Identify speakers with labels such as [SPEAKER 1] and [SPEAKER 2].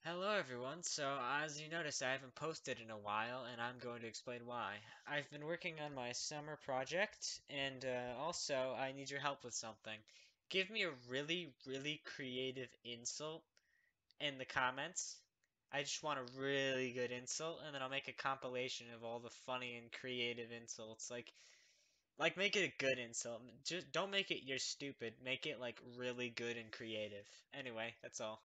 [SPEAKER 1] Hello everyone. So as you noticed, I haven't posted in a while, and I'm going to explain why. I've been working on my summer project, and also I need your help with something. Give me a really, really creative insult in the comments. I just want a really good insult, and then I'll make a compilation of all the funny and creative insults. Like make it a good insult. Just don't make it you're stupid. Make it like really good and creative. Anyway, that's all.